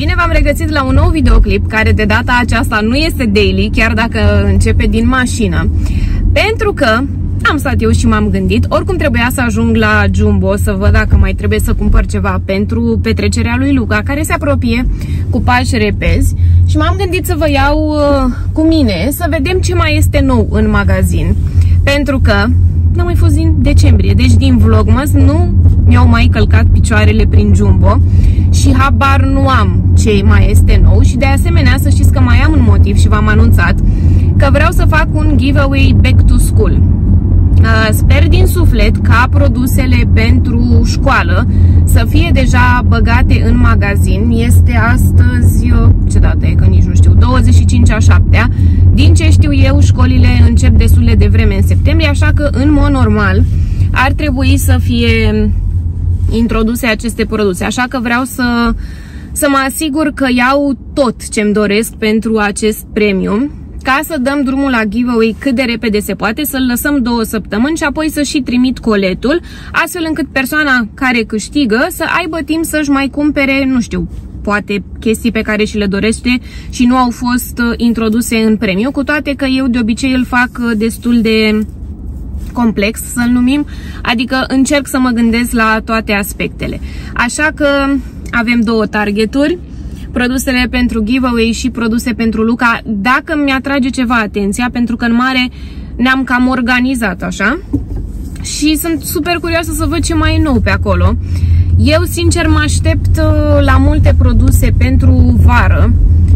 Bine v-am regăsit la un nou videoclip care de data aceasta nu este daily, chiar dacă începe din mașină. Pentru că am stat eu și m-am gândit, oricum trebuia să ajung la Jumbo să văd dacă mai trebuie să cumpăr ceva pentru petrecerea lui Luca, care se apropie cu pași repezi. Și m-am gândit să vă iau cu mine să vedem ce mai este nou în magazin. Pentru că n-am mai fost din decembrie, deci din Vlogmas nu mi-au mai călcat picioarele prin Jumbo și habar nu am ce mai este nou. Și de asemenea să știți că mai am un motiv și v-am anunțat că vreau să fac un giveaway back to school. Sper din suflet ca produsele pentru școală să fie deja băgate în magazin. Este astăzi, ce dată e, că nici nu știu, 25/7. Din ce știu eu, școlile încep destul de devreme în septembrie, așa că în mod normal ar trebui să fie introduse aceste produse. Așa că vreau să mă asigur că iau tot ce-mi doresc pentru acest premium, ca să dăm drumul la giveaway cât de repede se poate, să-l lăsăm 2 săptămâni și apoi să și trimit coletul, astfel încât persoana care câștigă să aibă timp să-și mai cumpere, nu știu, poate chestii pe care și le dorește și nu au fost introduse în premiu, cu toate că eu de obicei îl fac destul de complex, să-l numim, adică încerc să mă gândesc la toate aspectele. Așa că avem 2 targeturi, produsele pentru giveaway și produse pentru Luca, dacă mi-atrage ceva atenția, pentru că în mare ne-am cam organizat așa și sunt super curioasă să văd ce mai e nou pe acolo. Eu sincer mă aștept la multe produse pentru vară,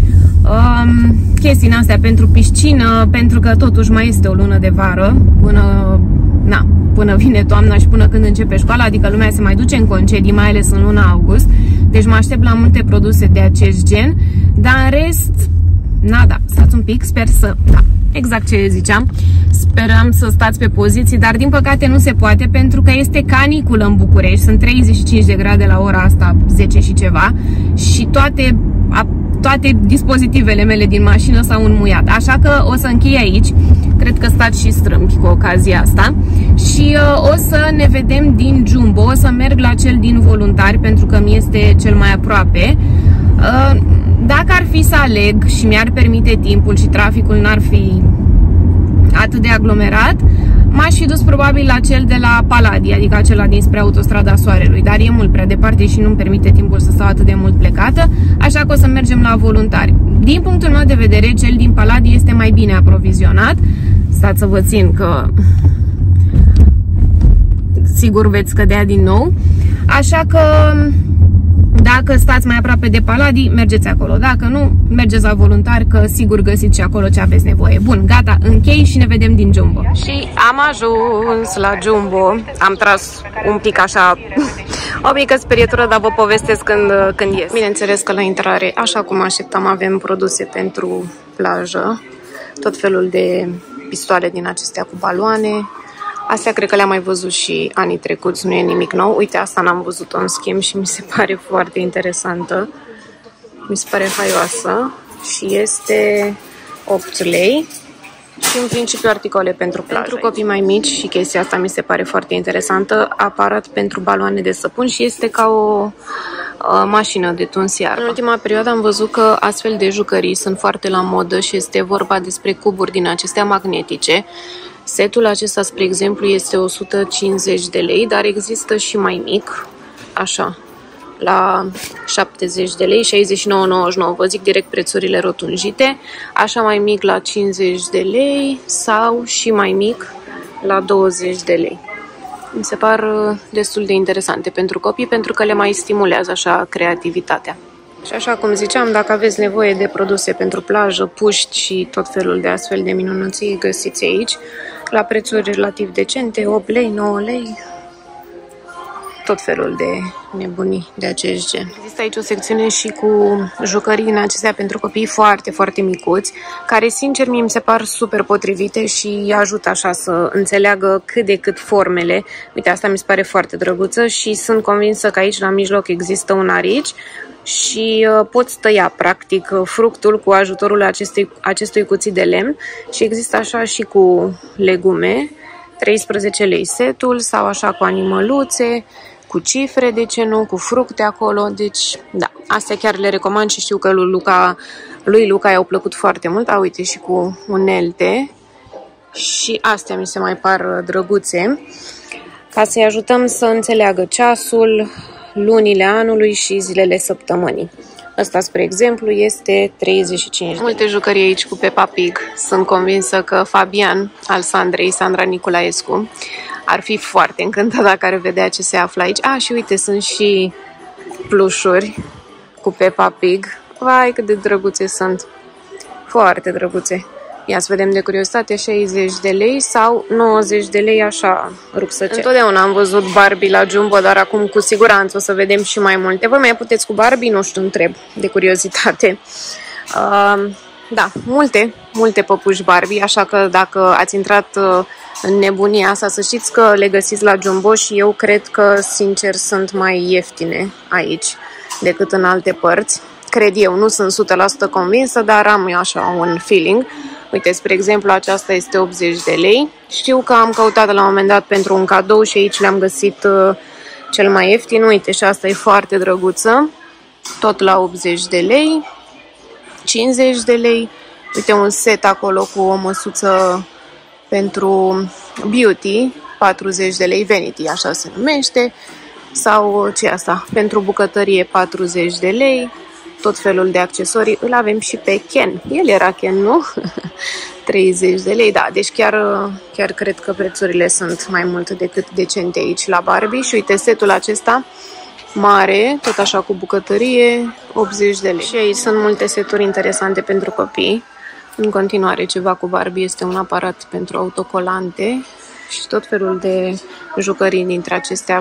chestii astea pentru piscină, pentru că totuși mai este o lună de vară până vine toamna și până când începe școala, adică lumea se mai duce în concedii, mai ales în luna august. Deci mă aștept la multe produse de acest gen, dar în rest, nada, stați un pic, sper să, exact ce ziceam, speram să stați pe poziții, dar din păcate nu se poate pentru că este caniculă în București, sunt 35 de grade la ora asta, 10 și ceva, și toate dispozitivele mele din mașină s-au înmuiat, așa că o să închei aici. Cred că stați și strâmbi cu ocazia asta și o să ne vedem din Jumbo, o să merg la cel din Voluntari pentru că mi este cel mai aproape. Dacă ar fi să aleg și mi-ar permite timpul și traficul n-ar fi atât de aglomerat, m-aș fi dus probabil la cel de la Paladii, adică acela dinspre Autostrada Soarelui, dar e mult prea departe și nu-mi permite timpul să stau atât de mult plecată, așa că o să mergem la Voluntari. Din punctul meu de vedere, cel din Paladii este mai bine aprovizionat. Stați să vă țin că sigur veți scădea din nou, așa că dacă stați mai aproape de Paladii, mergeți acolo. Dacă nu, mergeți la Voluntari, că sigur găsiți și acolo ce aveți nevoie. Bun, gata, închei și ne vedem din Jumbo. Și am ajuns la Jumbo. Am tras un pic așa o mică sperietură, dar vă povestesc când ies. Bineînțeles că la intrare, așa cum așteptam, avem produse pentru plajă. Tot felul de pistoale din acestea cu baloane. Astea cred că le-am mai văzut și anii trecuți, nu e nimic nou. Uite, asta n-am văzut-o în schimb și mi se pare foarte interesantă. Mi se pare haioasă și este 8 lei și în principiu articole pentru plajă. Pentru copii mai mici și chestia asta mi se pare foarte interesantă, aparat pentru baloane de săpun și este ca o mașină de tuns iarba. În ultima perioadă am văzut că astfel de jucării sunt foarte la modă și este vorba despre cuburi din acestea magnetice. Setul acesta, spre exemplu, este 150 de lei, dar există și mai mic, așa, la 70 de lei, 69,99, vă zic direct prețurile rotunjite, așa mai mic la 50 de lei sau și mai mic la 20 de lei. Mi se par destul de interesante pentru copii, pentru că le mai stimulează așa creativitatea. Și așa cum ziceam, dacă aveți nevoie de produse pentru plajă, puști și tot felul de astfel de minunății, găsiți aici, la prețuri relativ decente, 8 lei, 9 lei, tot felul de nebunii de acest gen. Există aici o secțiune și cu jucării din acestea pentru copii foarte, foarte micuți, care sincer mi se par super potrivite și ajută așa să înțeleagă cât de cât formele. Uite, asta mi se pare foarte drăguță și sunt convinsă că aici la mijloc există un arici și poți tăia practic fructul cu ajutorul acestui cuțit de lemn și există așa și cu legume, 13 lei setul sau așa cu animăluțe, cu cifre, de ce nu, cu fructe acolo, deci da, astea chiar le recomand și știu că lui Luca i-au plăcut foarte mult. A, uite, și cu unelte și astea mi se mai par drăguțe, ca să-i ajutăm să înțeleagă ceasul, lunile anului și zilele săptămânii. Ăsta, spre exemplu, este 35. Multe jucării aici cu Peppa Pig. Sunt convinsă că Fabian, al Sandrei, Sandra Nicolaescu, ar fi foarte încântat dacă ar vedea ce se află aici. Ah, și uite, sunt și plușuri cu Peppa Pig. Vai, cât de drăguțe sunt. Foarte drăguțe. Ia să vedem de curiozitate, 60 de lei sau 90 de lei, așa, rupsăce. Întotdeauna am văzut Barbie la Jumbo, dar acum cu siguranță o să vedem și mai multe. Voi mai puteți cu Barbie? Nu știu, întreb, de curiozitate. Da, multe păpuși Barbie, așa că dacă ați intrat în nebunia asta, să știți că le găsiți la Jumbo și eu cred că, sincer, sunt mai ieftine aici decât în alte părți. Cred eu, nu sunt 100% convinsă, dar am eu așa un feeling. Uite, spre exemplu, aceasta este 80 de lei. Știu că am căutat la un moment dat pentru un cadou și aici le-am găsit cel mai ieftin. Uite, și asta e foarte drăguță. Tot la 80 de lei. 50 de lei. Uite, un set acolo cu o măsuță pentru beauty. 40 de lei, vanity, așa se numește. Sau ce asta? Pentru bucătărie 40 de lei. Tot felul de accesorii. Îl avem și pe Ken. El era Ken, nu? 30 de lei, da. Deci chiar cred că prețurile sunt mai mult decât decente aici la Barbie. Și uite, setul acesta mare, tot așa cu bucătărie, 80 de lei. Și aici sunt multe seturi interesante pentru copii. În continuare, ceva cu Barbie este un aparat pentru autocolante și tot felul de jucării dintre acestea,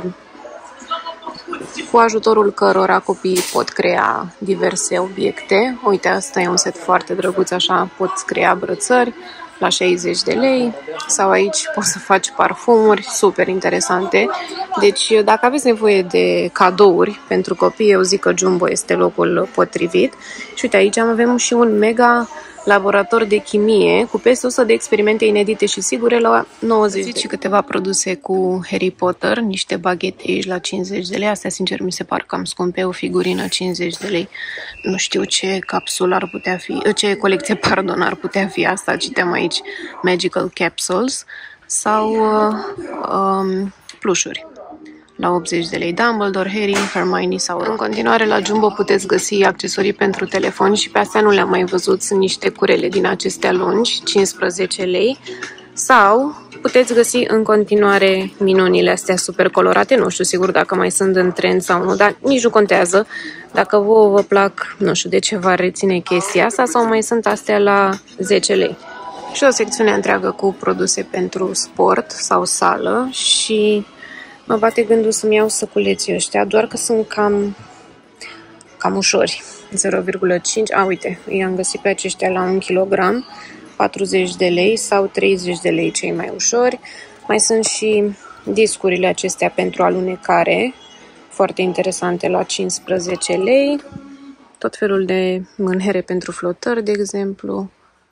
cu ajutorul cărora copiii pot crea diverse obiecte. Uite, asta e un set foarte drăguț, așa poți crea brățări la 60 de lei. Sau aici poți să faci parfumuri super interesante. Deci dacă aveți nevoie de cadouri pentru copii, eu zic că Jumbo este locul potrivit. Și uite, aici avem și un mega laborator de chimie cu peste 100 de experimente inedite și sigure la 90 de lei. Și câteva produse cu Harry Potter, niște baghete aici la 50 de lei. Astea, sincer, mi se par cam scumpe, o figurină 50 de lei. Nu știu ce capsulă ar putea fi, ce colecție, pardon, ar putea fi asta. Citeam aici Magical Capsules sau plușuri. La 80 de lei Dumbledore, Harry, Hermione sau Ron. În continuare, la Jumbo puteți găsi accesorii pentru telefon și pe astea nu le-am mai văzut. Sunt niște curele din acestea lungi, 15 lei. Sau puteți găsi în continuare minunile astea super colorate. Nu știu sigur dacă mai sunt în trend sau nu, dar nici nu contează. Dacă vouă vă plac, nu știu de ce va reține chestia asta, sau mai sunt astea la 10 lei. Și o secțiune întreagă cu produse pentru sport sau sală și mă bate gândul să-mi iau săculeții ăștia, doar că sunt cam ușori. 0,5. A, uite, i-am găsit pe aceștia la 1 kg, 40 de lei sau 30 de lei cei mai ușori. Mai sunt și discurile acestea pentru alunecare, foarte interesante, la 15 lei. Tot felul de mânhere pentru flotări, de exemplu.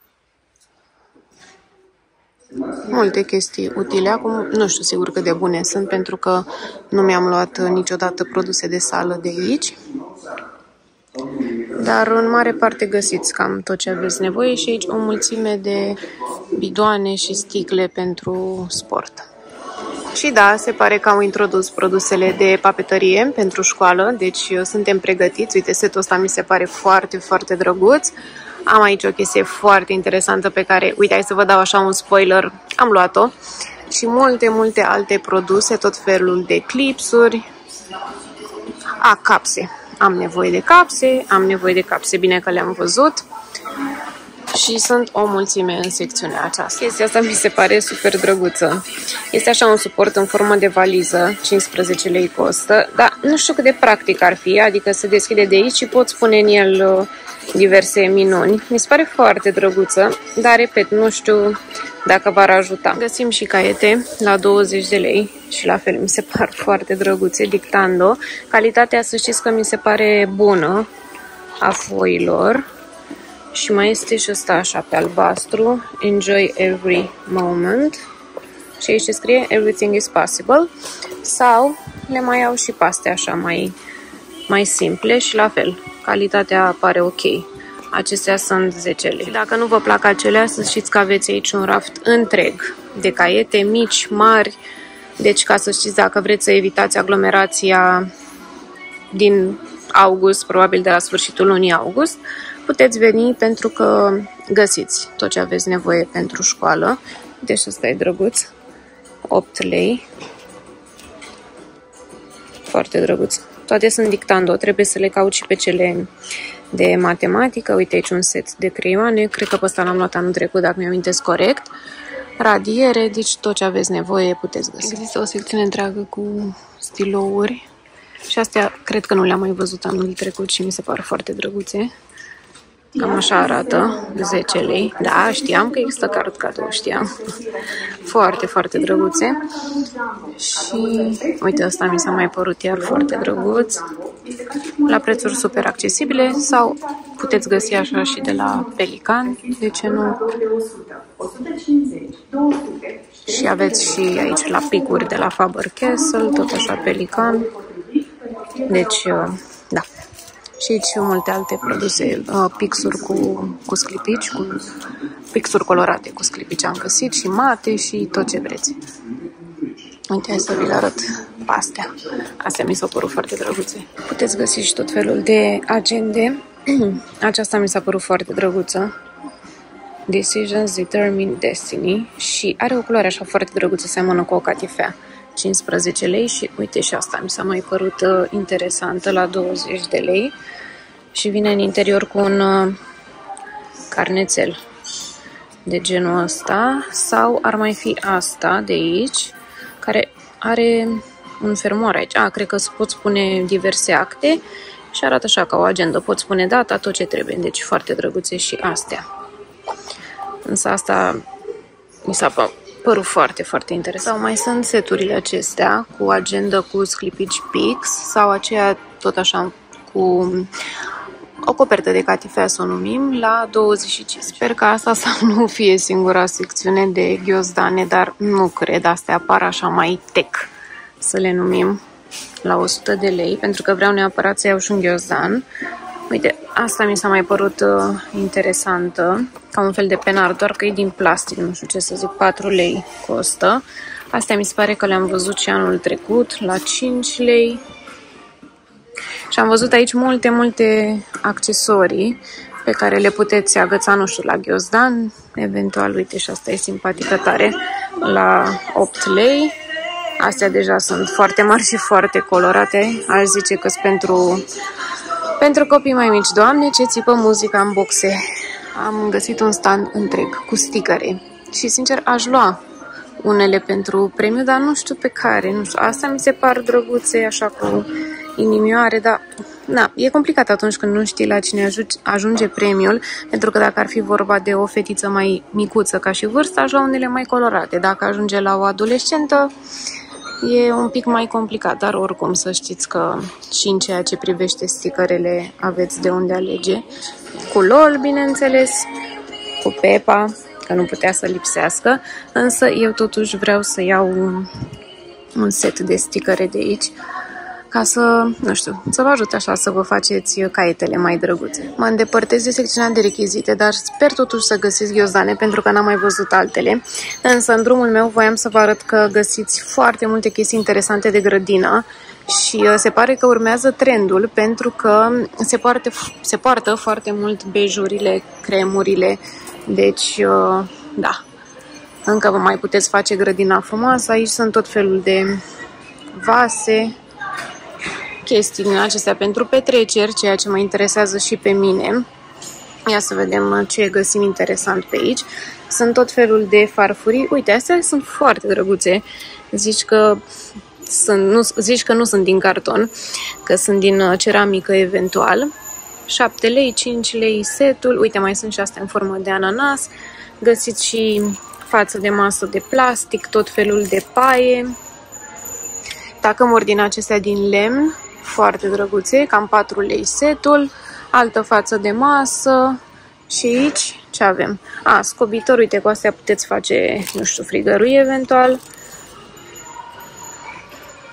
Multe chestii utile. Acum nu știu sigur cât de bune sunt, pentru că nu mi-am luat niciodată produse de sală de aici. Dar în mare parte găsiți cam tot ce aveți nevoie și aici o mulțime de bidoane și sticle pentru sport. Și da, se pare că au introdus produsele de papetărie pentru școală, deci suntem pregătiți. Uite, setul ăsta mi se pare foarte, foarte drăguț. Am aici o chestie foarte interesantă pe care, uite, hai să vă dau așa un spoiler, am luat-o. Și multe alte produse, tot felul de clipsuri. Capse. Am nevoie de capse, bine că le-am văzut. Și sunt o mulțime în secțiunea aceasta. Chestia asta mi se pare super drăguță. Este așa un suport în formă de valiză, 15 lei costă, dar nu știu cât de practic ar fi, adică se deschide de aici și poți pune în el diverse minuni. Mi se pare foarte drăguță, dar repet, nu știu dacă v-ar ajuta. Găsim și caiete la 20 de lei și la fel mi se par foarte drăguțe, Dictando. Calitatea, să știți că mi se pare bună a foilor. Și mai este și ăsta așa pe albastru, Enjoy Every Moment. Și aici scrie Everything is Possible. Sau le mai iau și pe astea așa mai simple și la fel, calitatea pare ok. Acestea sunt 10 lei. Dacă nu vă plac acelea, să știți că aveți aici un raft întreg de caiete mici, mari. Deci ca să știți, dacă vreți să evitați aglomerația din august, probabil de la sfârșitul lunii august, puteți veni pentru că găsiți tot ce aveți nevoie pentru școală. Deci ăsta e drăguț. 8 lei. Foarte drăguț. Toate sunt dictando. Trebuie să le caut și pe cele de matematică. Uite aici un set de creioane. Cred că pe ăsta l-am luat anul trecut, dacă mi-amintesc corect. Radiere, deci tot ce aveți nevoie puteți găsi. Există o secțiune întreagă cu stilouri. Și astea cred că nu le-am mai văzut anul trecut și mi se par foarte drăguțe. Cam așa arată, 10 lei. Da, știam că există card cadou, știam. Foarte, foarte drăguțe. Și uite, ăsta mi s-a mai părut iar foarte drăguț. La prețuri super accesibile sau puteți găsi așa și de la Pelican, de ce nu? Și aveți și aici la picuri de la Faber-Castell, tot așa Pelican. Deci, da. Și aici multe alte produse, pixuri cu sclipici, cu pixuri colorate cu sclipici am găsit și mate și tot ce vreți. Uite, hai să vi le arăt pe astea. Astea mi s-au părut foarte drăguțe. Puteți găsi și tot felul de agende. Aceasta mi s-a părut foarte drăguță. Decisions Determine Destiny. Și are o culoare așa foarte drăguță, seamănă cu o catifea. 15 lei și uite și asta mi s-a mai părut interesantă la 20 de lei și vine în interior cu un carnețel de genul ăsta sau ar mai fi asta de aici care are un fermoar aici. Cred că poți pune diverse acte și arată așa ca o agendă. Poți pune data, tot ce trebuie. Deci foarte drăguțe și astea. Însă asta mi s-a părut foarte, foarte interesant. Sau mai sunt seturile acestea cu agenda cu sclipici pix sau aceea tot așa cu o copertă de catifea, să o numim, la 25. Sper că asta să nu fie singura secțiune de ghiozdane, dar nu cred. Astea apar așa mai tech, să le numim, la 100 de lei, pentru că vreau neapărat să iau și un ghiozdan. Uite, asta mi s-a mai părut interesantă, ca un fel de penar, doar că e din plastic, nu știu ce să zic, 4 lei costă. Astea mi se pare că le-am văzut și anul trecut, la 5 lei. Și am văzut aici multe accesorii pe care le puteți agăța, nu știu, la ghiozdan, eventual, uite, și asta e simpatică tare, la 8 lei. Astea deja sunt foarte mari și foarte colorate, aș zice că sunt pentru copii mai mici. Doamne, ce țipă muzica în boxe! Am găsit un stand întreg cu sticăre și, sincer, aș lua unele pentru premiu, dar nu știu pe care, nu știu. Astea mi se par drăguțe, așa cu inimioare, dar na, e complicat atunci când nu știi la cine ajunge premiul, pentru că dacă ar fi vorba de o fetiță mai micuță ca și vârstă, aș lua unele mai colorate. Dacă ajunge la o adolescentă, e un pic mai complicat, dar oricum să știți că și în ceea ce privește sticărele aveți de unde alege. Cu LOL, bineînțeles, cu Peppa, că nu putea să lipsească, însă eu totuși vreau să iau un set de sticăre de aici, ca să, nu știu, să vă ajut așa să vă faceți caietele mai drăguțe. Mă îndepărtez de secțiunea de rechizite, dar sper totuși să găsiți ghiozdane, pentru că n-am mai văzut altele. Însă în drumul meu voiam să vă arăt că găsiți foarte multe chestii interesante de grădină și se pare că urmează trendul, pentru că se poartă foarte mult bejurile, cremurile, deci da, încă vă mai puteți face grădina frumoasă. Aici sunt tot felul de vase, chestii din acestea pentru petreceri, ceea ce mă interesează și pe mine. Ia să vedem ce găsim interesant pe aici. Sunt tot felul de farfurii. Uite, astea sunt foarte drăguțe. Zici că nu sunt din carton, că sunt din ceramică eventual. 7 lei, 5 lei setul. Uite, mai sunt și astea în formă de ananas. Găsiți și față de masă de plastic, tot felul de paie. Tacămuri din acestea din lemn, foarte drăguțe, cam 4 lei setul. Altă față de masă. Și aici ce avem? Scobitor, uite, cu astea puteți face, nu știu, frigărui eventual.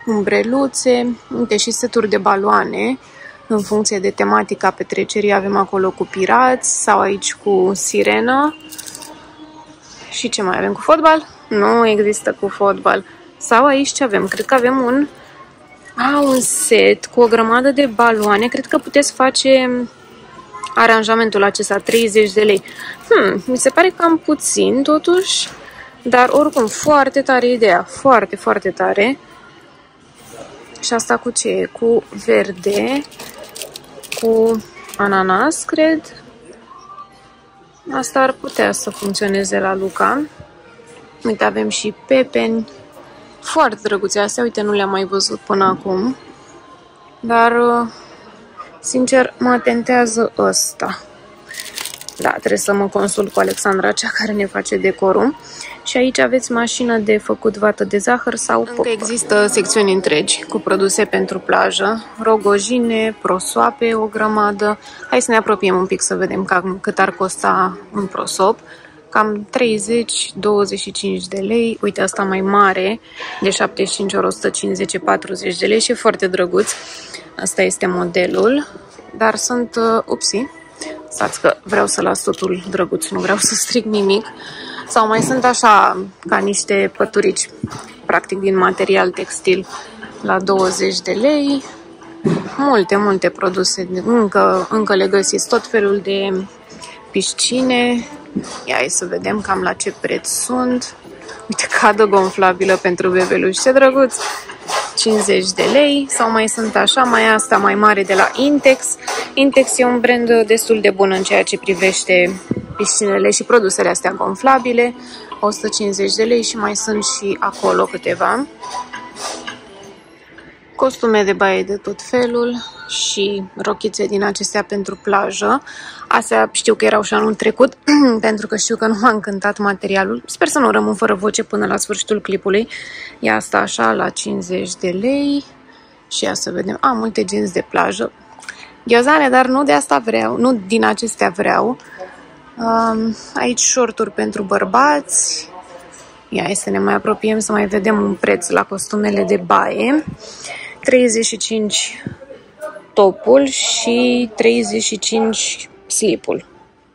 umbreluțe, uite și seturi de baloane în funcție de tematica petrecerii. Avem acolo cu pirați sau aici cu sirenă. Și ce mai avem cu fotbal? Nu există cu fotbal. Sau aici ce avem? Cred că avem un set cu o grămadă de baloane. Cred că puteți face aranjamentul acesta, 30 de lei. Mi se pare cam puțin totuși, dar oricum foarte tare ideea. Foarte, foarte tare. Și asta cu ce? Cu verde, cu ananas, cred. Asta ar putea să funcționeze la Luca. Uite, avem și pepeni. Foarte drăguțe astea. Uite, nu le-am mai văzut până acum. Dar, sincer, mă tentează ăsta. Da, trebuie să mă consult cu Alexandra, cea care ne face decorul. Și aici aveți mașină de făcut vată de zahăr sau popcorn. Încă există secțiuni întregi cu produse pentru plajă, rogojine, prosoape, o grămadă. Hai să ne apropiem un pic să vedem cât ar costa un prosop. Cam 30-25 de lei. Uite, asta mai mare, de 75 ori 150, 40 de lei și e foarte drăguț. Asta este modelul, dar sunt, stați că vreau să las totul drăguț, nu vreau să stric nimic. Sau mai sunt așa, ca niște păturici, practic din material textil, la 20 de lei. Multe produse, încă le găsiți, tot felul de piscine. Ia hai să vedem cam la ce preț sunt. Uite, cadă gonflabilă pentru bebeluși, ce drăguț! 50 de lei. Sau mai sunt așa, asta mai mare de la Intex. Intex e un brand destul de bun în ceea ce privește piscinele și produsele astea gonflabile. 150 de lei și mai sunt și acolo câteva. Costume de baie de tot felul și rochițe din acestea pentru plajă. Astea știu că erau și anul trecut, pentru că știu că nu m-a încântat materialul. Sper să nu rămân fără voce până la sfârșitul clipului. E asta așa la 50 de lei. Și ia să vedem. Multe jeans de plajă. Ghiozane, dar nu de asta vreau. Nu din acestea vreau. Aici shorturi pentru bărbați. Ia să ne mai apropiem să mai vedem un preț la costumele de baie. 35 topul și 35 slipul.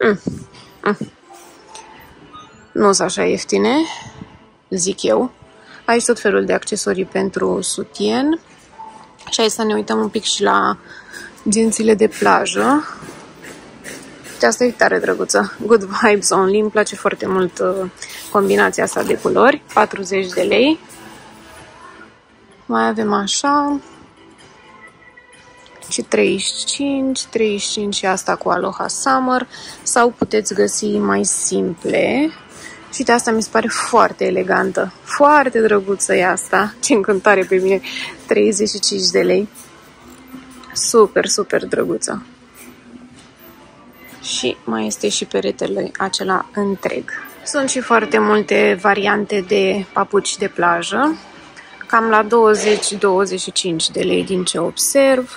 Nu sunt așa ieftine, zic eu. Aici tot felul de accesorii pentru sutien. Și hai să ne uităm un pic și la jeansile de plajă. Asta e tare drăguță. Good vibes only. Îmi place foarte mult combinația asta de culori. 40 de lei. Mai avem așa. Și 35 și asta cu Aloha Summer. Sau puteți găsi mai simple. Și uite, asta mi se pare foarte elegantă. Foarte drăguță e asta. Ce încântare pe mine. 35 de lei. Super, super drăguță. Și mai este și peretele acela întreg. Sunt și foarte multe variante de papuci de plajă. Cam la 20-25 de lei din ce observ.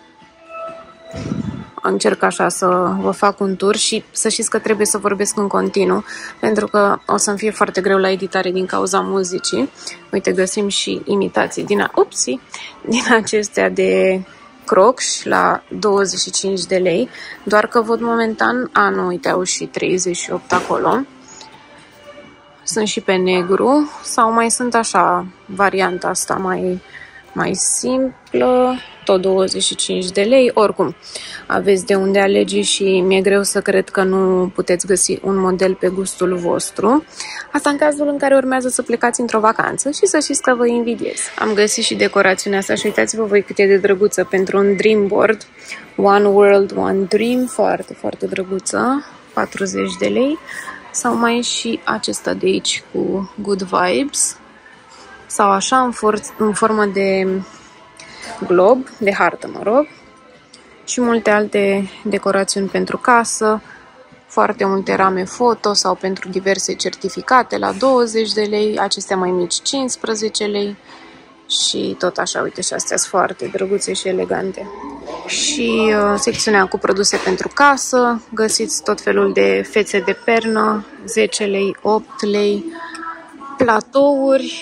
Încerc așa să vă fac un tur și să știți că trebuie să vorbesc în continuu, pentru că o să-mi fie foarte greu la editare din cauza muzicii. Uite, găsim și imitații din acestea de Crocs la 25 de lei, doar că văd momentan, nu, uite, au și 38 acolo. Sunt și pe negru, sau mai sunt așa, varianta asta mai simplă, tot 25 de lei. Oricum, aveți de unde alege și mi-e greu să cred că nu puteți găsi un model pe gustul vostru. Asta în cazul în care urmează să plecați într-o vacanță și să știți că vă invidiez. Am găsit și decorațiunea asta și uitați-vă voi cât e de drăguță pentru un dream board. One World, One Dream, foarte, foarte drăguță, 40 de lei. Sau mai e și acesta de aici cu Good Vibes. Sau așa, în formă de glob, de hartă, mă rog. Și multe alte decorațiuni pentru casă, foarte multe rame foto sau pentru diverse certificate la 20 de lei, acestea mai mici 15 lei și tot așa, uite, și astea sunt foarte drăguțe și elegante. Și secțiunea cu produse pentru casă, găsiți tot felul de fețe de pernă, 10 lei, 8 lei, platouri.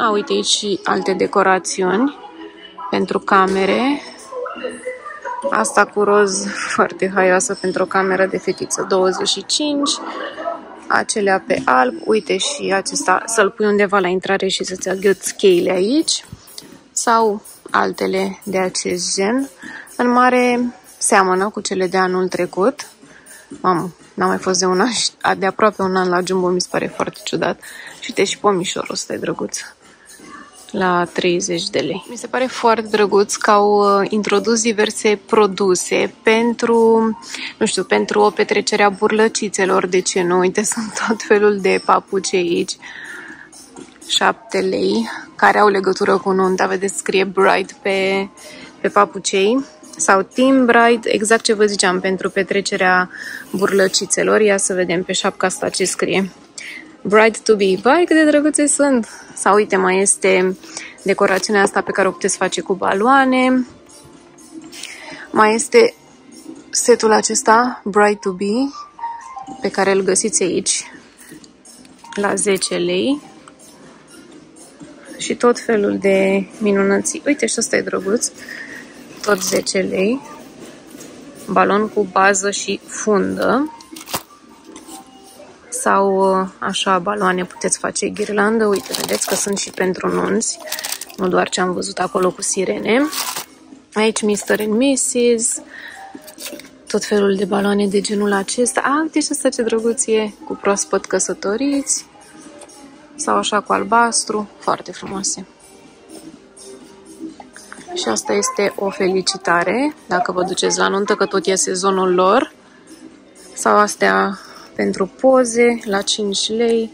Uite aici și alte decorațiuni pentru camere. Asta cu roz foarte haioasă pentru o cameră de fetiță, 25. Acelea pe alb. Uite și acesta, să-l pui undeva la intrare și să-ți agăți cheile aici. Sau altele de acest gen. În mare seamănă cu cele de anul trecut. Mamă, n-am mai fost de aproape un an la Jumbo, mi se pare foarte ciudat. Și uite și pomișorul ăsta e drăguț. La 30 de lei. Mi se pare foarte drăguț că au introdus diverse produse pentru, nu știu, pentru o petrecere a burlăcițelor, de ce nu? Uite, sunt tot felul de papuci aici. 7 lei, care au legătură cu nunta, vedeți, scrie Bride pe papucei. Sau Team Bride, exact ce vă ziceam, pentru petrecerea burlăcițelor. Ia să vedem pe șapca asta ce scrie. Bride to be. Vai, cât de drăguțe sunt! Sau uite, mai este decorațiunea asta pe care o puteți face cu baloane. Mai este setul acesta, Bride to be, pe care îl găsiți aici la 10 lei. Și tot felul de minunății. Uite, și ăsta e drăguț. Tot 10 lei. Balon cu bază și fundă. Sau așa baloane puteți face ghirlandă. Uite, vedeți că sunt și pentru nunți. Nu doar ce am văzut acolo cu sirene. Aici Mr. and Mrs. Tot felul de baloane de genul acesta. Uite și asta ce drăguț e, cu proaspăt căsătoriți. Sau așa cu albastru. Foarte frumoase. Și asta este o felicitare. Dacă vă duceți la nuntă, că tot e sezonul lor. Sau astea pentru poze, la 5 lei.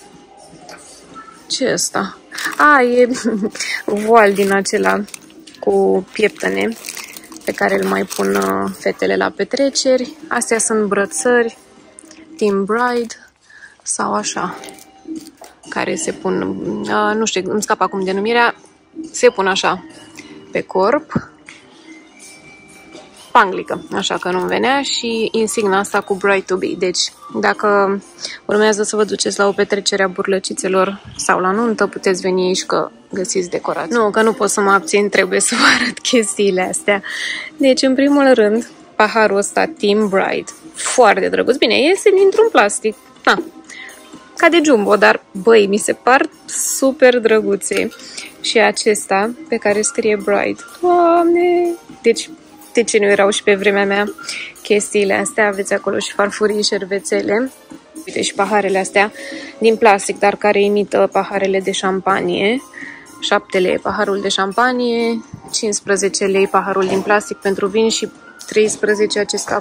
Ce e ăsta? E voal din acela cu pieptăne pe care îl mai pun fetele la petreceri. Astea sunt brățări Team Bride sau așa, care se pun, nu știu, îmi scap acum denumirea, se pun așa pe corp. Panglică, așa că nu-mi venea, și insigna asta cu Bride to be. Deci, dacă urmează să vă duceți la o petrecere a burlăcițelor sau la nuntă, puteți veni aici că găsiți decorații. Nu, că nu pot să mă abțin, trebuie să vă arăt chestiile astea. Deci, în primul rând, paharul ăsta Team Bride, foarte drăguț. Bine, iese dintr-un plastic, ca de Jumbo, dar, băi, mi se par super drăguțe. Și acesta, pe care scrie Bride. Doamne! Deci, de ce nu erau și pe vremea mea chestiile astea? Aveți acolo și farfurii, șervețele. Uite și paharele astea din plastic, dar care imită paharele de șampanie. 7 lei paharul de șampanie, 15 lei paharul din plastic pentru vin și 13 acesta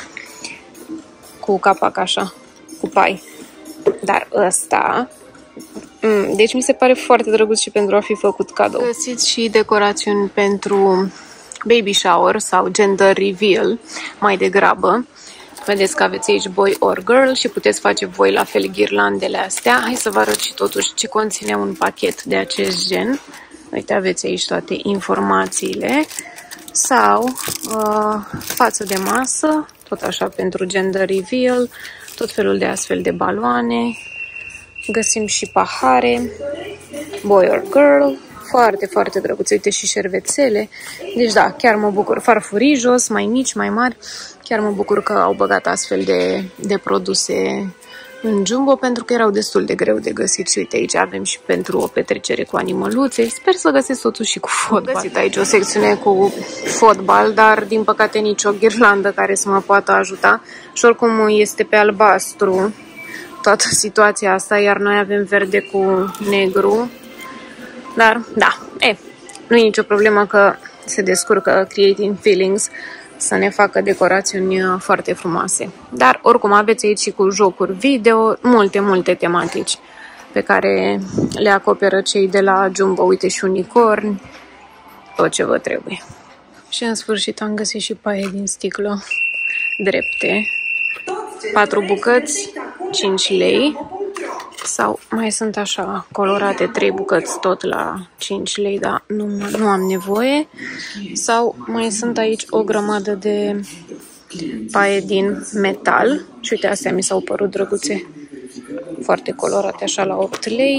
cu capac așa, cu pai. Dar ăsta, deci mi se pare foarte drăguț și pentru a fi făcut cadou. Găsiți și decorațiuni pentru baby shower sau gender reveal, mai degrabă. Vedeți că aveți aici boy or girl și puteți face voi la fel ghirlandele astea. Hai să vă arăt și totuși ce conține un pachet de acest gen. Uite, aveți aici toate informațiile. Sau față de masă, tot așa pentru gender reveal, tot felul de astfel de baloane. Găsim și pahare, boy or girl, foarte, foarte drăguț. Uite și șervețele. Deci da, chiar mă bucur. Farfurii jos, mai mici, mai mari. Chiar mă bucur că au băgat astfel de produse în Jumbo, pentru că erau destul de greu de găsit. Și uite, aici avem și pentru o petrecere cu animăluțe. Sper să găsesc totuși și cu fotbal. Am găsit aici o secțiune cu fotbal, dar din păcate nici o ghirlandă care să mă poată ajuta. Și oricum este pe albastru toată situația asta, iar noi avem verde cu negru. Dar, da, nu e nicio problemă că se descurcă Creating Feelings să ne facă decorațiuni foarte frumoase. Dar, oricum, aveți aici și cu jocuri video, multe, multe tematici pe care le acoperă cei de la Jumbo. Uite și unicorni, tot ce vă trebuie. Și, în sfârșit, am găsit și paie din sticlă drepte. 4 bucăți, 5 lei. Sau mai sunt așa colorate 3 bucăți tot la 5 lei, dar nu am nevoie. Sau mai sunt aici o grămadă de paie din metal. Și uite, astea mi s-au părut drăguțe, foarte colorate așa la 8 lei.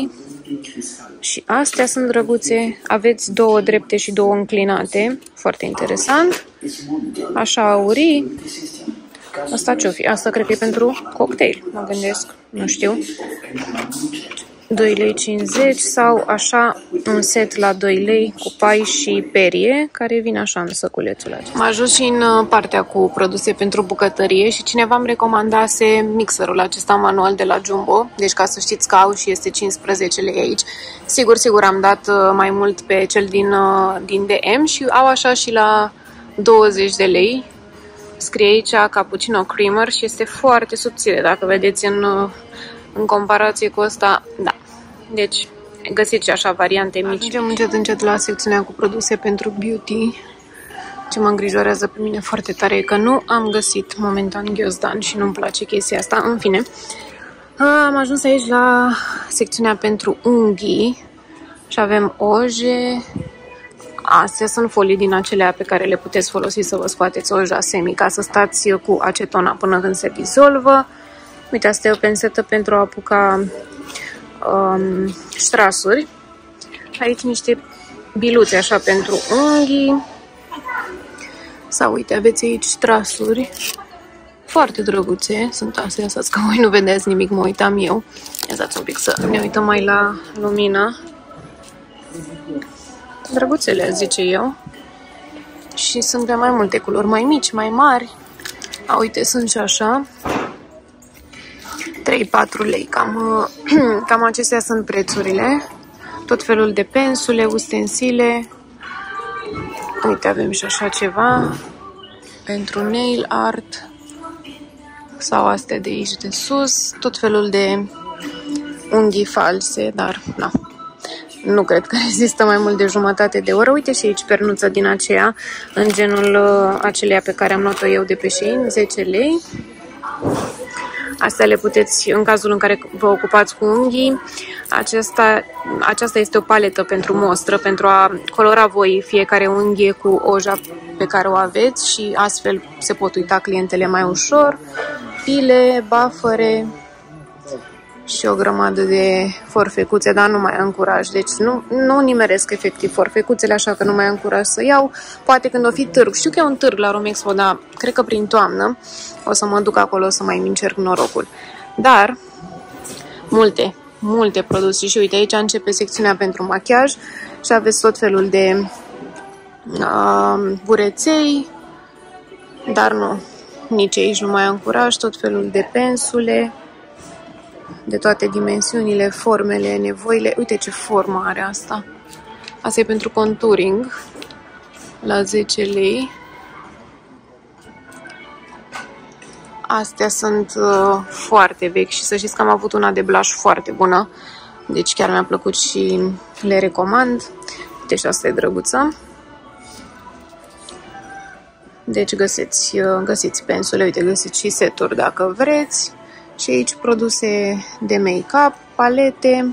Și astea sunt drăguțe. Aveți 2 drepte și 2 înclinate. Foarte interesant. Așa aurii. Asta ce-o fi? Asta cred că e pentru cocktail, mă gândesc. Nu știu. 2,50 lei sau așa un set la 2 lei cu pai și perie, care vine așa în săculețul acesta. Am ajuns și în partea cu produse pentru bucătărie și cineva îmi recomandase mixerul acesta manual de la Jumbo, deci ca să știți că au și este 15 lei aici. Sigur am dat mai mult pe cel din DM și au așa și la 20 de lei. Scrie aici cappuccino creamer și este foarte subțire, dacă vedeți în comparație cu ăsta, da. Deci, găsiți și așa variante mici. Ajungem încet la secțiunea cu produse pentru beauty. Ce mă îngrijorează pe mine foarte tare e că nu am găsit momentan ghiozdan și nu-mi place chestia asta. În fine, am ajuns aici la secțiunea pentru unghii și avem oje. Astea sunt folii din acelea pe care le puteți folosi să vă scoateți oja semi ca să stați cu acetona până când se dizolvă. Uite, asta e o pensetă pentru a apuca ștrasuri. Aici niște biluțe așa pentru unghii. Sau uite, aveți aici ștrasuri foarte drăguțe. Sunt astea, lăsați că voi nu vedeți nimic, mă uitam eu. Ia dați un pic să ne uităm mai la lumină. Drăguțele, zice eu. Și sunt de mai multe culori, mai mici, mai mari. A, uite, sunt și așa. 3-4 lei, cam acestea sunt prețurile. Tot felul de pensule, ustensile. Uite, avem și așa ceva pentru nail art. Sau astea de aici de sus. Tot felul de unghii false, dar na, nu cred că rezistă mai mult de jumătate de oră. Uite și aici pernuță din aceea, în genul aceleia pe care am luat-o eu de pe Shein, 10 lei. Astea le puteți, în cazul în care vă ocupați cu unghii. Aceasta este o paletă pentru mostră, pentru a colora voi fiecare unghie cu oja pe care o aveți și astfel se pot uita clientele mai ușor. Pile, bafăre și o grămadă de forfecuțe, dar nu mai am curaj. Deci nu nimeresc efectiv forfecuțele, așa că nu mai am curaj să iau. Poate când o fi târg. Știu că e un târg la Romexpo, dar cred că prin toamnă o să mă duc acolo să mai încerc norocul. Dar multe produse. Și uite, aici începe secțiunea pentru machiaj și aveți tot felul de bureței, dar nu, nici aici nu mai am curaj. Tot felul de pensule de toate dimensiunile, formele, nevoile. Uite ce formă are asta. Asta e pentru contouring la 10 lei. Astea sunt foarte vechi și să știți că am avut una de blush foarte bună. Deci chiar mi-a plăcut și le recomand. Uite și asta e drăguță. Deci găsiți pensule, uite, găsiți și seturi dacă vreți. Și aici produse de make-up, palete,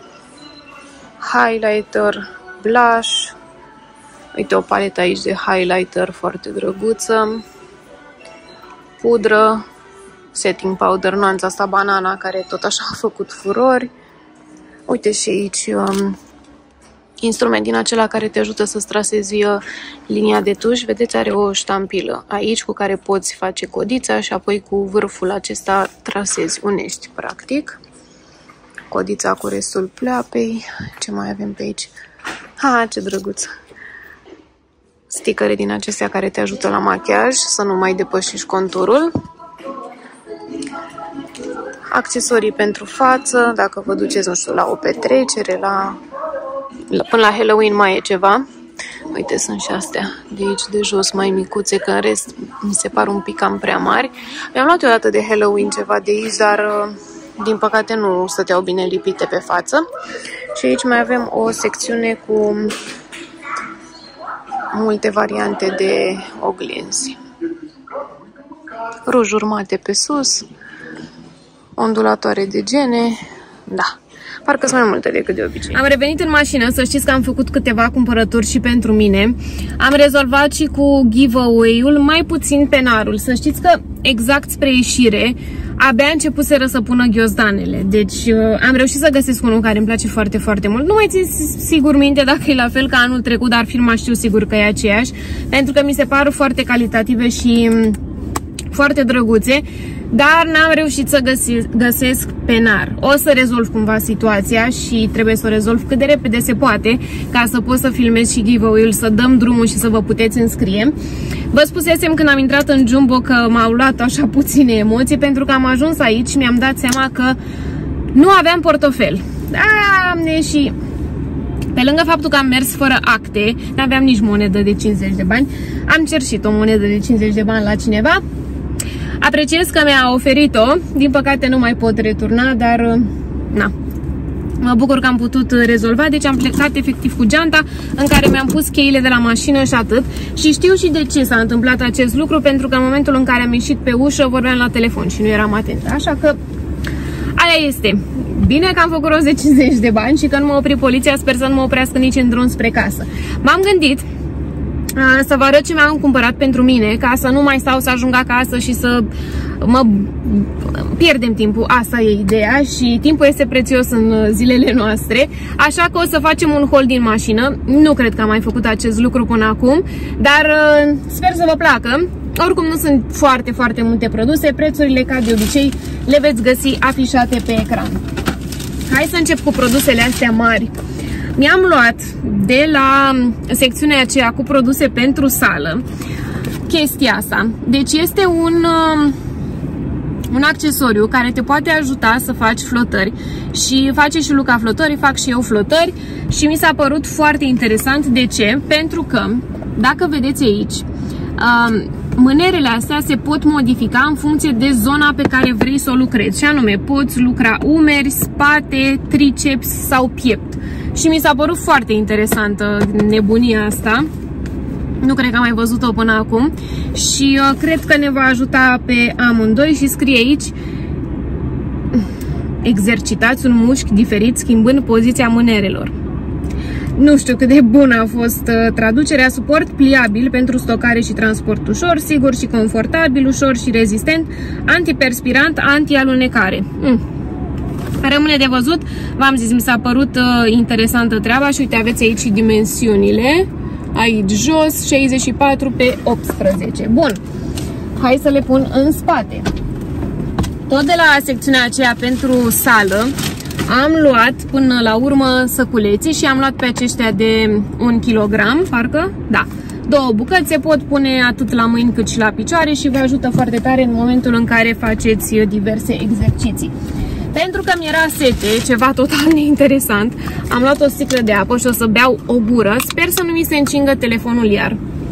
highlighter, blush. Uite o paletă aici de highlighter foarte drăguță. Pudră, setting powder, nuanța asta banana, care tot așa a făcut furori. Uite și aici instrument din acela care te ajută să trasezi linia de tuș. Vedeți, are o ștampilă aici cu care poți face codița și apoi cu vârful acesta trasezi, unești practic. Codița cu restul pleoapei. Ce mai avem pe aici? Ha, ce drăguț! Stickere din acestea care te ajută la machiaj, să nu mai depășești conturul. Accesorii pentru față, dacă vă duceți, nu știu, la o petrecere, până la Halloween mai e ceva. Uite, sunt și astea de aici de jos mai micuțe, că în rest mi se par un pic cam prea mari. Mi-am luat o dată de Halloween ceva de aici, dar din păcate nu stăteau bine lipite pe față. Și aici mai avem o secțiune cu multe variante de oglinzi. Rujuri mate pe sus, ondulatoare de gene, da. Parcă sunt mai multe decât de obicei. Am revenit în mașină, să știți că am făcut câteva cumpărături și pentru mine. Am rezolvat și cu giveaway-ul, mai puțin penarul. Să știți că exact spre ieșire abia începuseră să pună ghiozdanele. Deci am reușit să găsesc unul care îmi place foarte, foarte mult. Nu mai țin sigur minte dacă e la fel ca anul trecut, dar firma știu sigur că e aceeași, pentru că mi se par foarte calitative și foarte drăguțe, dar n-am reușit să găsesc penar. O să rezolv cumva situația și trebuie să o rezolv cât de repede se poate, ca să pot să filmez și giveaway-ul, să dăm drumul și să vă puteți înscrie. Vă spusesem când am intrat în Jumbo că m-au luat așa puține emoții, pentru că am ajuns aici și mi-am dat seama că nu aveam portofel. Doamne, și pe lângă faptul că am mers fără acte, nu aveam nici monedă de 50 de bani, am cerșit o monedă de 50 de bani la cineva. Apreciez că mi-a oferit-o, din păcate nu mai pot returna, dar na, mă bucur că am putut rezolva. Deci am plecat efectiv cu geanta în care mi-am pus cheile de la mașină și atât. Și știu și de ce s-a întâmplat acest lucru, pentru că în momentul în care am ieșit pe ușă vorbeam la telefon și nu eram atentă, așa că aia este. Bine că am făcut rost de 50 de bani și că nu m-a oprit poliția, sper să nu mă oprească nici în drum spre casă. M-am gândit să vă arăt ce mi-am cumpărat pentru mine, ca să nu mai stau să ajung acasă și să mă pierdem timpul. Asta e ideea și timpul este prețios în zilele noastre, așa că o să facem un haul din mașină. Nu cred că am mai făcut acest lucru până acum, dar sper să vă placă. Oricum nu sunt foarte, foarte multe produse, prețurile ca de obicei le veți găsi afișate pe ecran. Hai să încep cu produsele astea mari. Mi-am luat de la secțiunea aceea cu produse pentru sală chestia asta. Deci este un accesoriu care te poate ajuta să faci flotări și face și Luca flotări, fac și eu flotări și mi s-a părut foarte interesant. De ce? Pentru că, dacă vedeți aici, mânerele astea se pot modifica în funcție de zona pe care vrei să o lucrezi. Și anume, poți lucra umeri, spate, triceps sau piept. Și mi s-a părut foarte interesantă nebunia asta. Nu cred că am mai văzut-o până acum. Și cred că ne va ajuta pe amândoi și scrie aici: exercitați un mușchi diferit schimbând poziția mânerelor. Nu știu cât de bună a fost traducerea. Suport pliabil pentru stocare și transport ușor, sigur și confortabil, ușor și rezistent, antiperspirant, anti-alunecare. Rămâne de văzut. V-am zis, mi s-a părut interesantă treaba și uite, aveți aici și dimensiunile. Aici jos, 64 pe 18. Bun, hai să le pun în spate. Tot de la secțiunea aceea pentru sală am luat până la urmă săculeții și am luat pe aceștia de 1 kg, parcă, da, 2 bucăți, se pot pune atât la mâini cât și la picioare și vă ajută foarte tare în momentul în care faceți diverse exerciții. Pentru că mi-era sete, ceva total neinteresant, am luat o sticlă de apă și o să beau o gură. Sper să nu mi se încingă telefonul iar,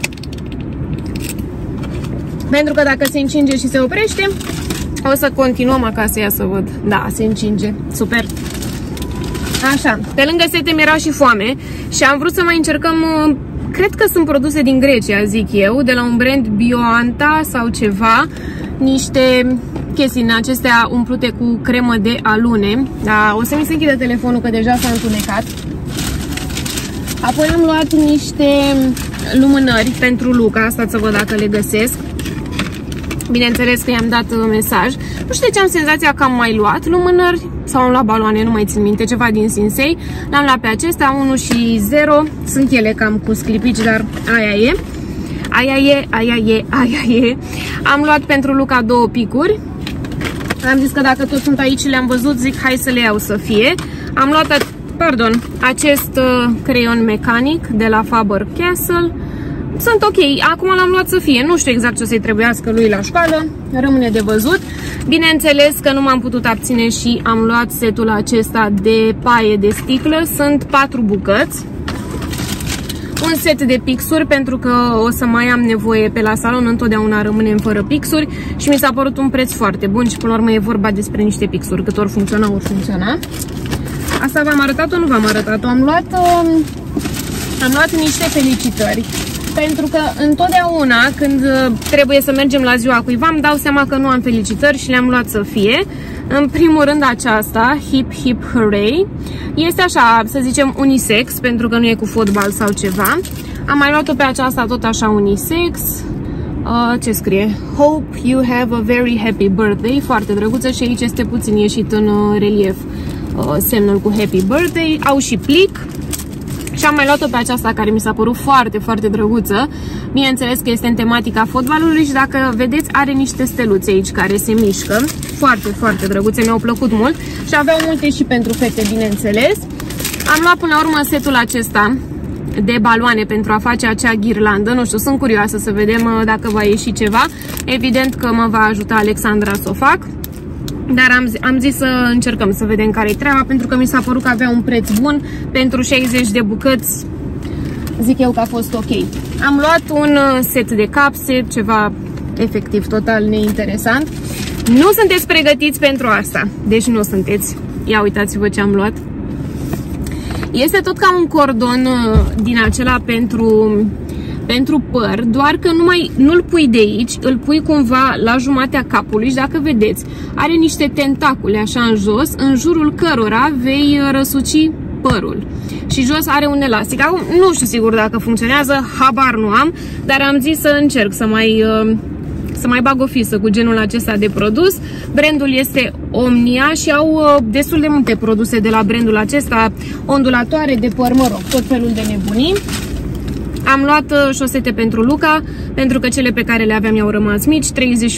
pentru că dacă se încinge și se oprește, o să continuăm acasă. Ia să văd. Da, se încinge. Super. Așa, pe lângă sete mi-era și foame și am vrut să mai încercăm, cred că sunt produse din Grecia, zic eu, de la un brand Bioanta sau ceva, niște chestii din acestea umplute cu cremă de alune. Da, o să mi se închidă telefonul că deja s-a întunecat. Apoi am luat niște lumânări pentru Luca, stați să văd dacă le găsesc. Bineînțeles că i-am dat mesaj. Nu știu de ce am senzația că am mai luat lumânări sau am luat baloane, nu mai țin minte, ceva din Sinsei. L-am luat pe acestea, 1 și 0. Sunt ele cam cu sclipici, dar aia e. Aia e. Am luat pentru Luca 2 picuri. Am zis că dacă tot sunt aici, le-am văzut, zic hai să le iau să fie. Am luat, acest creion mecanic de la Faber-Castell. Sunt ok, acum l-am luat să fie. Nu știu exact ce o să-i trebuiască lui la școală, rămâne de văzut. Bineînțeles că nu m-am putut abține și am luat setul acesta de paie de sticlă. Sunt 4 bucăți. Un set de pixuri, pentru că o să mai am nevoie pe la salon, întotdeauna rămânem fără pixuri și mi s-a părut un preț foarte bun și până la urmă e vorba despre niște pixuri, cât ori funcționa, ori funcționa. Asta v-am arătat-o, nu v-am arătat-o. Am luat niște felicitări, pentru că întotdeauna când trebuie să mergem la ziua cuiva îmi dau seama că nu am felicitări și le-am luat să fie. În primul rând aceasta, Hip Hip Hooray, este așa, să zicem unisex, pentru că nu e cu fotbal sau ceva. Am mai luat-o pe aceasta tot așa unisex. Ce scrie? Hope you have a very happy birthday. Foarte drăguță și aici este puțin ieșit în relief semnul cu happy birthday. Au și plic. Și am mai luat-o pe aceasta care mi s-a părut foarte, foarte drăguță. Bineînțeles că este în tematica fotbalului și dacă vedeți are niște steluțe aici care se mișcă. Foarte, foarte drăguțe, mi-au plăcut mult. Și aveau multe și pentru fete, bineînțeles. Am luat până la urmă setul acesta de baloane pentru a face acea ghirlandă. Nu știu, sunt curioasă să vedem dacă va ieși ceva. Evident că mă va ajuta Alexandra să o fac. Dar am zis să încercăm să vedem care-i treaba, pentru că mi s-a părut că avea un preț bun. Pentru 60 de bucăți zic eu că a fost ok. Am luat un set de capse, ceva efectiv total neinteresant. Nu sunteți pregătiți pentru asta. Deci nu sunteți. Ia uitați-vă ce am luat. Este tot ca un cordon din acela pentru păr, doar că nu-l pui de aici, îl pui cumva la jumatea capului și dacă vedeți, are niște tentacule așa în jos, în jurul cărora vei răsuci părul. Și jos are un elastic. Acum, nu știu sigur dacă funcționează, habar nu am, dar am zis să încerc să mai bag o fisă cu genul acesta de produs. Brandul este Omnia și au destul de multe produse de la brandul acesta, ondulatoare de păr, mă rog, tot felul de nebunii. Am luat șosete pentru Luca, pentru că cele pe care le aveam i-au rămas mici, 31-34,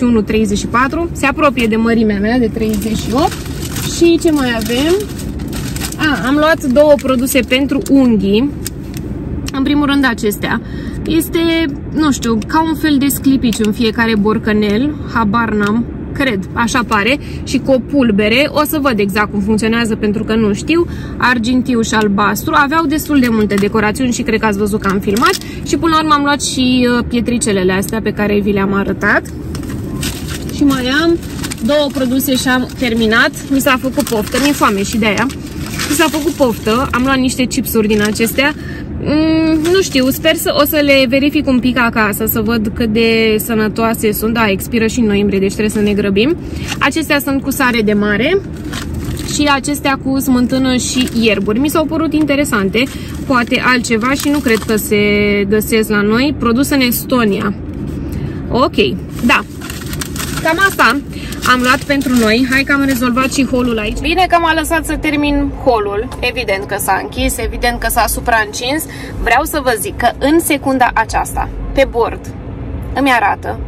se apropie de mărimea mea, de 38. Și ce mai avem? Am luat două produse pentru unghii. În primul rând acestea. Este, nu știu, ca un fel de sclipici în fiecare borcanel, habar n-am, cred, așa pare, și cu o pulbere. O să văd exact cum funcționează pentru că nu știu. Argintiu și albastru. Aveau destul de multe decorațiuni și cred că ați văzut că am filmat. Și până la urmă am luat și pietricelele astea pe care vi le-am arătat. Și mai am două produse și am terminat. Mi s-a făcut poftă, mi-e foame și de aia. Mi s-a făcut poftă, am luat niște chipsuri din acestea. Nu știu, sper o să le verific un pic acasă, să văd cât de sănătoase sunt. Da, expiră și în noiembrie, deci trebuie să ne grăbim. Acestea sunt cu sare de mare și acestea cu smântână și ierburi. Mi s-au părut interesante, poate altceva și nu cred că se găsesc la noi. Produs în Estonia. Ok, da. Cam asta am luat pentru noi. Hai că am rezolvat și haul aici. Bine că m-a lăsat să termin haul. Evident că s-a închis, evident că s-a supraîncins. Vreau să vă zic că în secunda aceasta, pe bord, îmi arată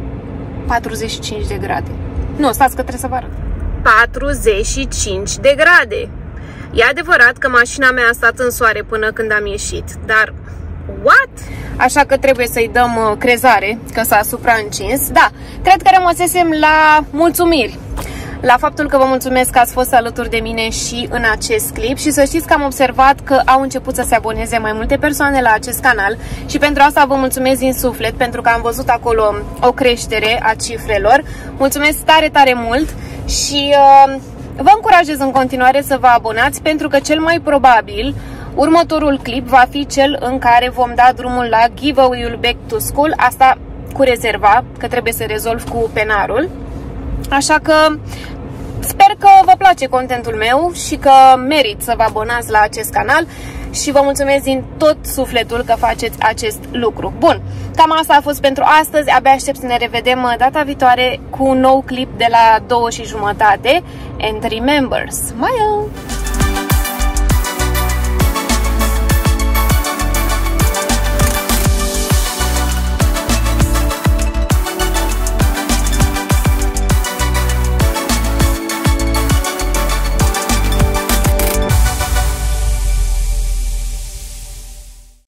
45 de grade. Nu, stați că trebuie să vă arăt. 45 de grade. E adevărat că mașina mea a stat în soare până când am ieșit, dar what? Așa că trebuie să-i dăm crezare că s-a supraîncins. Da, cred că rămăsesem la mulțumiri, la faptul că vă mulțumesc că ați fost alături de mine și în acest clip. Și să știți că am observat că au început să se aboneze mai multe persoane la acest canal și pentru asta vă mulțumesc din suflet, pentru că am văzut acolo o creștere a cifrelor. Mulțumesc tare, tare mult și vă încurajez în continuare să vă abonați, pentru că cel mai probabil următorul clip va fi cel în care vom da drumul la giveaway-ul Back to School. Asta cu rezerva, că trebuie să rezolv cu penarul. Așa că sper că vă place contentul meu și că merit să vă abonați la acest canal. Și vă mulțumesc din tot sufletul că faceți acest lucru. Bun, cam asta a fost pentru astăzi. Abia aștept să ne revedem data viitoare cu un nou clip de la 2:30. And remember, smile!